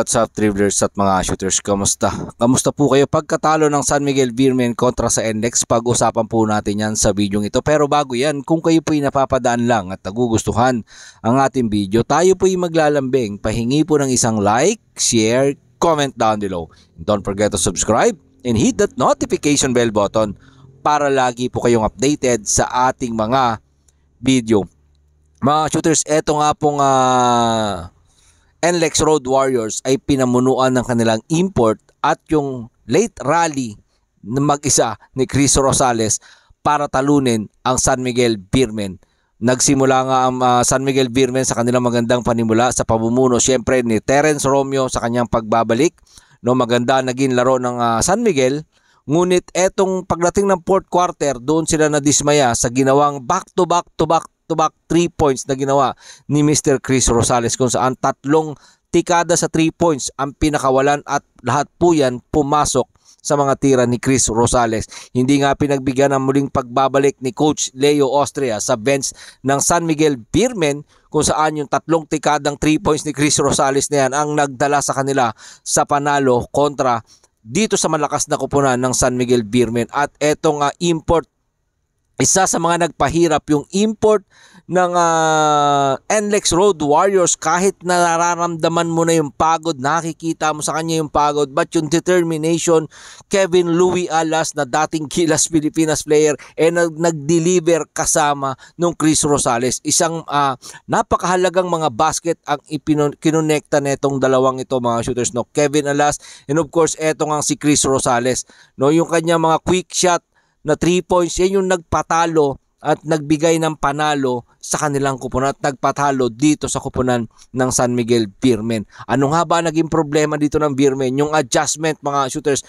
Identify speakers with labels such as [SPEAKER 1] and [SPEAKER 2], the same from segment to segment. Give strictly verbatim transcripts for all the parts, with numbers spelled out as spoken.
[SPEAKER 1] what's up dribblers at mga shooters, kamusta? Kamusta po kayo pagkatalo ng San Miguel Beermen kontra sa N L E X? Pag-usapan po natin yan sa video ito. Pero bago yan, kung kayo po'y napapadaan lang at nagugustuhan ang ating video, tayo po'y maglalambing. Pahingi po ng isang like, share, comment down below. Don't forget to subscribe and hit that notification bell button para lagi po kayong updated sa ating mga video. Mga shooters, eto nga pong uh, N L E X Road Warriors ay pinamunuan ng kanilang import at yung late rally na mag-isa ni Chris Rosales para talunin ang San Miguel Beermen. Nagsimula nga ang uh, San Miguel Beermen sa kanilang magandang panimula sa pamumuno siyempre ni Terence Romeo sa kanyang pagbabalik. No, maganda naging laro ng uh, San Miguel. Ngunit etong pagdating ng fourth quarter, doon sila nadismaya sa ginawang back-to-back to back to back three points na ginawa ni Mister Chris Rosales, kung saan tatlong tikada sa three points ang pinakawalan at lahat po yan pumasok sa mga tira ni Chris Rosales. Hindi nga pinagbigyan ng muling pagbabalik ni Coach Leo Austria sa bench ng San Miguel Beermen, kung saan yung tatlong tikadang three points ni Chris Rosales na yan ang nagdala sa kanila sa panalo kontra dito sa malakas na kupunan ng San Miguel Beermen. At etong uh, import, isa sa mga nagpahirap yung import ng uh, N L E X Road Warriors. Kahit nararamdaman mo na yung pagod, nakikita mo sa kanya yung pagod, but yung determination, Kevin Louie Alas na dating Gilas Pilipinas player eh nag nag-deliver kasama nung Chris Rosales. Isang uh, napakahalagang mga basket ang kinonekta netong dalawang ito, mga shooters, no? Kevin Alas and of course eto nga si Chris Rosales, no? Yung kanya mga quick shot na three points, yan yung nagpatalo at nagbigay ng panalo sa kanilang kupunan at nagpatalo dito sa kupunan ng San Miguel Beermen. Ano nga ba naging problema dito ng Beermen? Yung adjustment, mga shooters,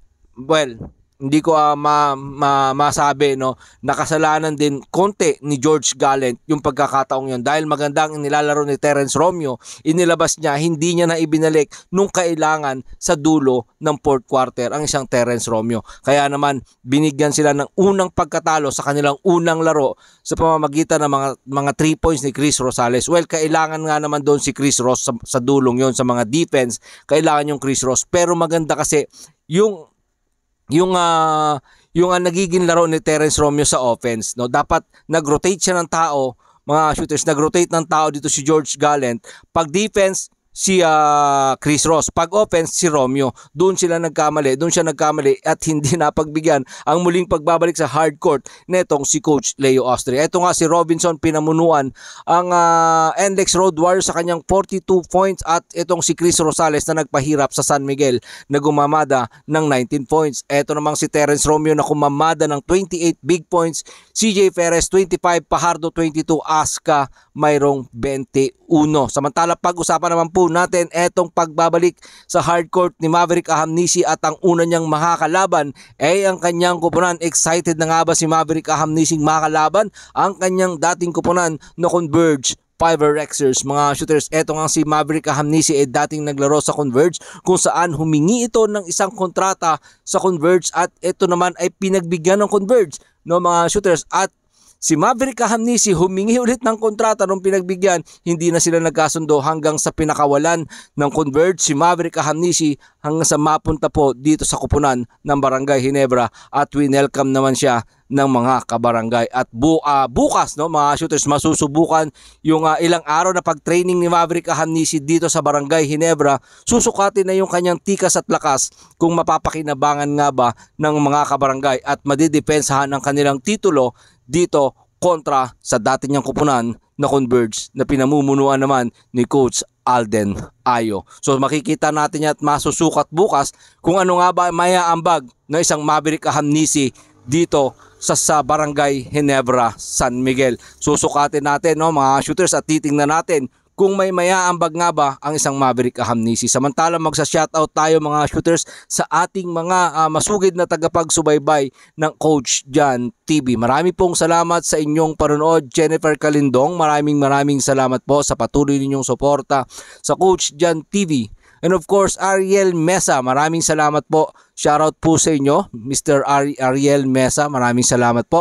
[SPEAKER 1] well, hindi ko uh, ma, ma, masabi, no, nakasalanan din konti ni George Gallant yung pagkakataong yun, dahil magandang inilalaro ni Terence Romeo, inilabas niya, hindi niya na ibinalik nung kailangan sa dulo ng fourth quarter ang isang Terence Romeo. Kaya naman binigyan sila ng unang pagkatalo sa kanilang unang laro sa pamamagitan ng mga mga three points ni Chris Rosales. Well, kailangan nga naman doon si Chris Ross sa, sa dulong yon, sa mga defense, kailangan yung Chris Ross. Pero maganda kasi yung yung uh, yung uh, nagiging laro ni Terence Romeo sa offense, no? Dapat nag-rotate siya ng tao, mga shooters, nag-rotate ng tao dito si George Gallant. Pag defense, si uh, Chris Ross. Pag offense, si Romeo. Doon sila nagkamali, doon siya nagkamali at hindi napagbigyan ang muling pagbabalik sa hardcourt netong si Coach Leo Austria. Ito nga si Robinson, pinamunuan ang uh, N L E X Road Warriors sa kanyang forty-two points, at itong si Chris Rosales na nagpahirap sa San Miguel na gumamada ng nineteen points. Ito namang si Terence Romeo na kumamada ng twenty-eight big points, C J Perez twenty-five, Pajardo twenty-two, Aska mayroong twenty-one. Samantala pag-usapan naman po natin etong pagbabalik sa hardcourt ni Maverick Ahamnisi at ang una niyang makakalaban ay ang kanyang kupunan. Excited na nga ba si Maverick Ahamnisi makalaban ang kanyang dating kupunan na Converge Fiber Rexers, mga shooters? Eto nga si Maverick Ahamnisi ay dating naglaro sa Converge, kung saan humingi ito ng isang kontrata sa Converge at ito naman ay pinagbigyan ng Converge, no, mga shooters. At si Maverick Ahamnisi humingi ulit ng kontrata nung pinagbigyan, hindi na sila nagkasundo hanggang sa pinakawalan ng Converge si Maverick Ahamnisi hanggang sa mapunta po dito sa kupunan ng Barangay Ginebra at winelcome naman siya ng mga kabarangay. At bu uh, bukas, no, mga shooters, masusubukan yung uh, ilang araw na pag-training ni Maverick Ahamnisi dito sa Barangay Ginebra. Susukatin na yung kanyang tikas at lakas kung mapapakinabangan nga ba ng mga kabarangay at madidepensahan ang kanilang titulo dito kontra sa dati niyang kupunan na Converge na pinamumunuan naman ni Coach Alden Ayo. So makikita natin yan at masusukat bukas kung ano nga ba mayaambag na isang Maverick Ahamnisi dito sa, sa Barangay Ginebra, San Miguel. Susukatin natin, no, mga shooters, at titingnan natin kung may mayaambag nga ba ang isang Maverick Ahamnisi. Samantala magsa-shoutout tayo, mga shooters, sa ating mga uh, masugid na tagapagsubaybay ng Coach Jan T V. Marami pong salamat sa inyong panonood. Jennifer Calindong, maraming maraming salamat po sa patuloy ninyong suporta sa Coach Jan T V. And of course, Ariel Mesa, maraming salamat po. Shoutout po sa inyo, Mister Ari Ariel Mesa, maraming salamat po.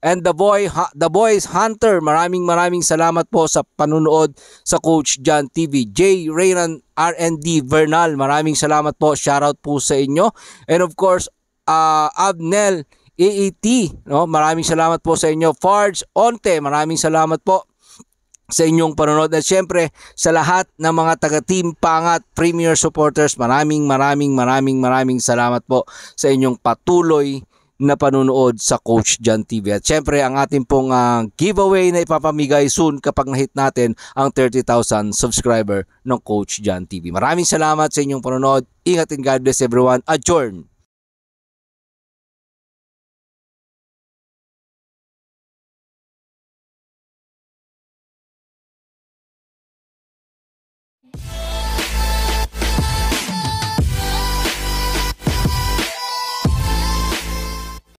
[SPEAKER 1] And the boy, ha, the boys Hunter, maraming maraming salamat po sa panunood sa Coach John T V. J. Raynan R and D Vernal, maraming salamat po. Shoutout po sa inyo. And of course, uh, Abnel A A T, no? Maraming salamat po sa inyo. Farge Onte, maraming salamat po sa inyong panonood. At syempre sa lahat ng mga taga-team Pangat Premier supporters, maraming maraming maraming maraming salamat po sa inyong patuloy na panunood sa Coach John T V. At syempre ang ating pong uh, giveaway na ipapamigay soon kapag na-hit natin ang thirty thousand subscriber ng Coach John T V. Maraming salamat sa inyong panonood. Ingat and God bless everyone. Adjourn!